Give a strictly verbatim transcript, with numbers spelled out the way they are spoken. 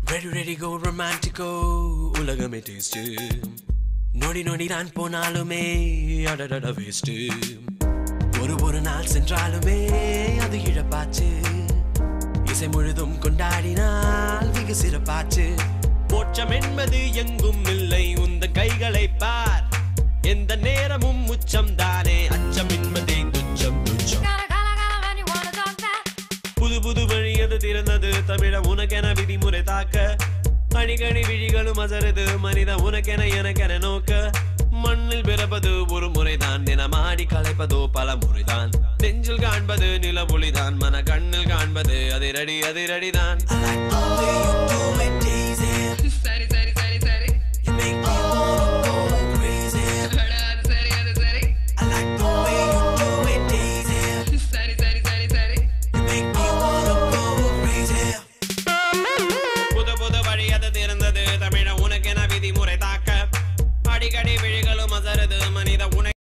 Ready, ready, go romantico, ulagame taste. Nodi nodi ran ponalume, adadada waste. Oru oru naal sendralume, adu izhapaachu. Isai muzhudum kondadinal vigasirapaachu. Mocham enbadu engum illai unda kaigalai paar. Endha neramum mucham daane acham enbadhe tucham tucham. புது புது வழி அது திறந்தது தமிழ உனக்கென விதிமுறை தாக்க அடிக்கடி விழிகளும் அசருது மனித உனக்கென எனக்கென நோக்க மண்ணில் பிறப்பது ஒரு முறைதான் தினமாடி கலைப்பதோ பல முறைதான் நெஞ்சில் காண்பது நிலவொளிதான் மன கண்ணில் காண்பது அதிரடி அதிரடிதான் சரி சரி சரி சரி அடிக்கடி விழிகளும் அசருது மனித உன